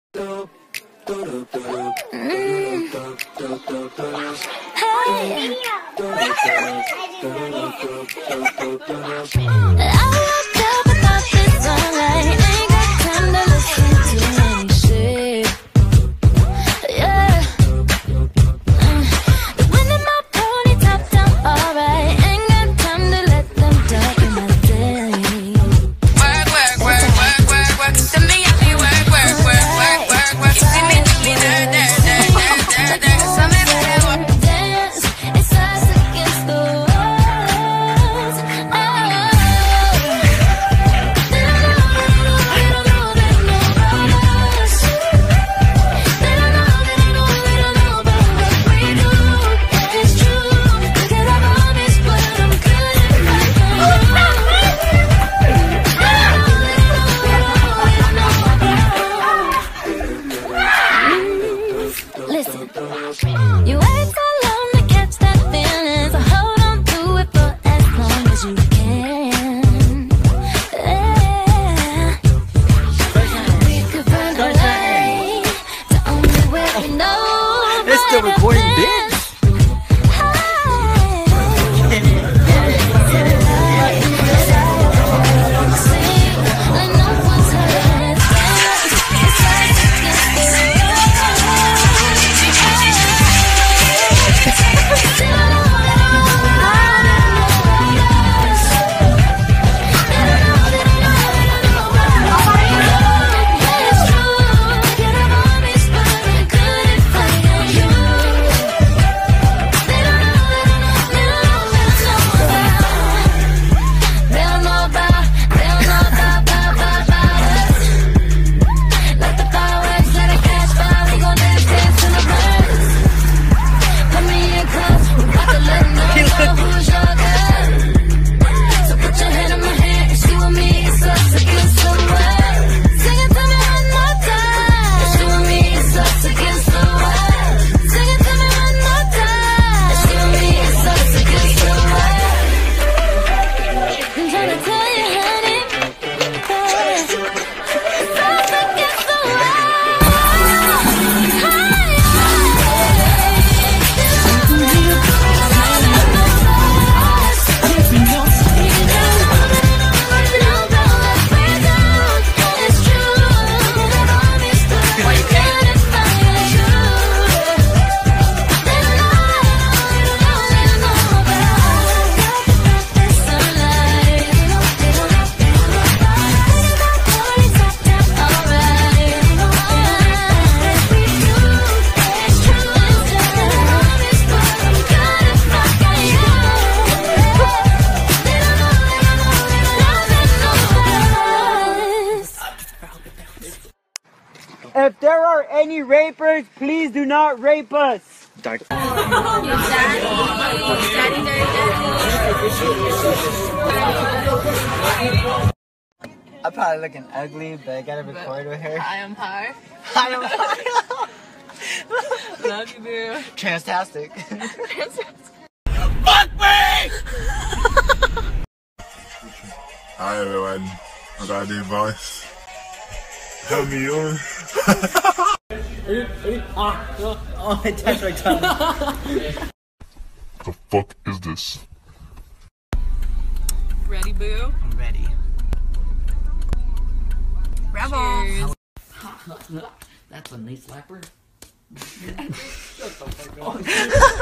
If there are any rapers, please do not rape us. Dark. I probably looking ugly, but I gotta record with her. I am high. I am high. Love you, boo. Transtastic. Fuck me! Hi everyone, I got a new voice. Help me on. Oh, it touched my tongue. The fuck is this? Ready, boo? I'm ready. Rebels. That's a nice slapper. Shut the fuck up.